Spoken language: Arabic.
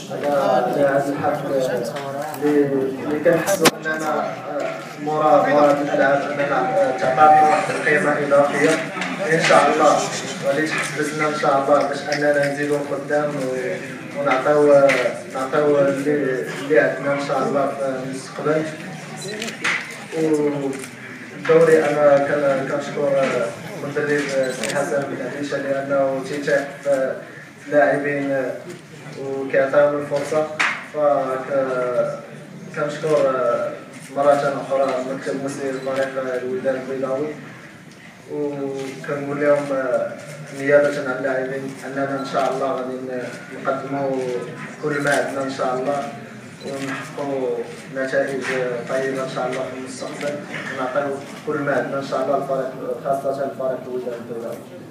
على هذا الحفل اللي كنحسوا اننا مورا الالعاب اننا تعطينا واحد القيمه اضافيه ان شاء الله، غادي تحفزنا ان شاء الله باش اننا نزيدوا قدام ونعطيو اللي عندنا ان شاء الله في المستقبل. ودوري انا كنشكر المدرب سي حسن بن عيشه لانه تيثق في اللاعبين وكيعطيهم الفرصه. كنشكر مرة أخرى المكتب المسؤول لفريق الوداد البيضاوي، وكنقول لهم نيابة عن اللاعبين أننا إن شاء الله غادي نقدموا كل ما عندنا إن شاء الله ونحققوا نتائج طيبة إن شاء الله في المستقبل، ونعطيو كل ما عندنا إن شاء الله الفريق خاصة الفريق الوداد البيضاوي.